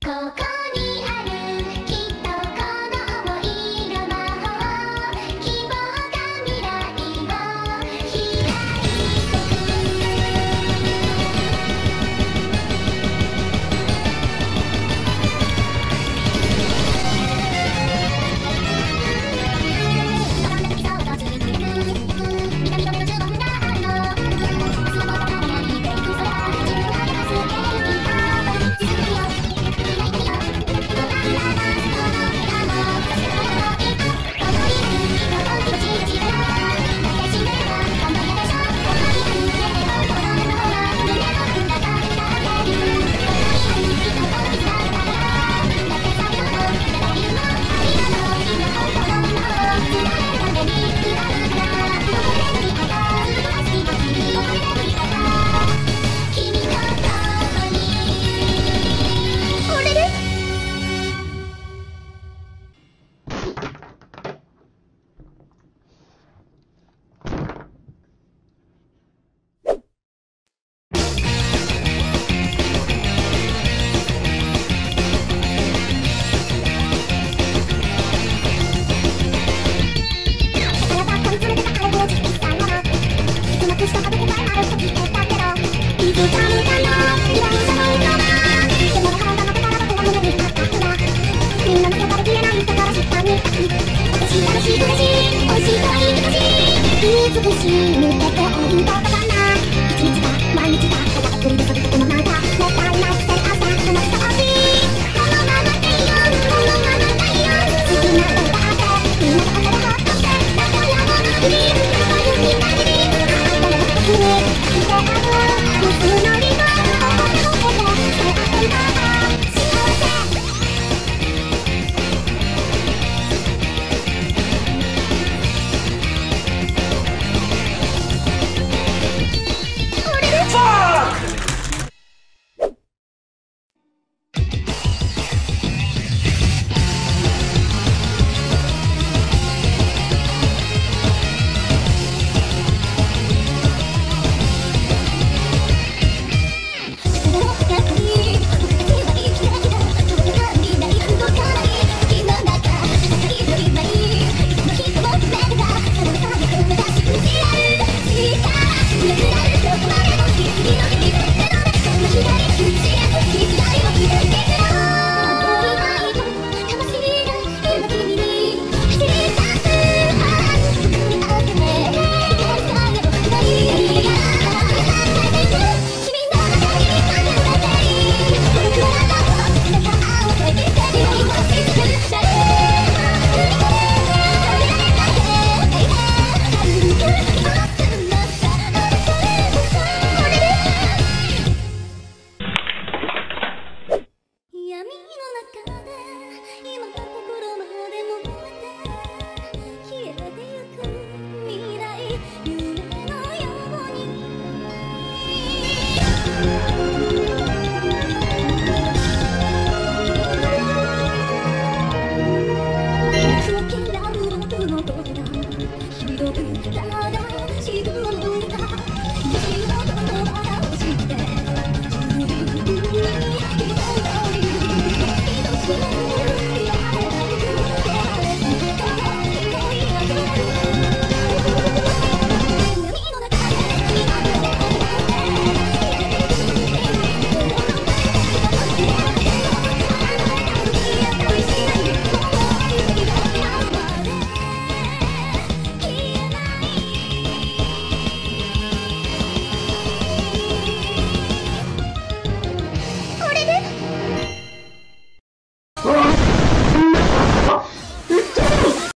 ここにあるきっとこの想いが魔法希望が未来を開いて美しい見てて本当だな一日が毎日がただ繰り出すことのまたもったいなくて朝話してほしいこのままでいいよこのままでいいよ好きなことだってみんなで朝でほっとして仲良もの日々仲良き限り愛の時に見てある水のりの頬を乗せて背負っていた幸せ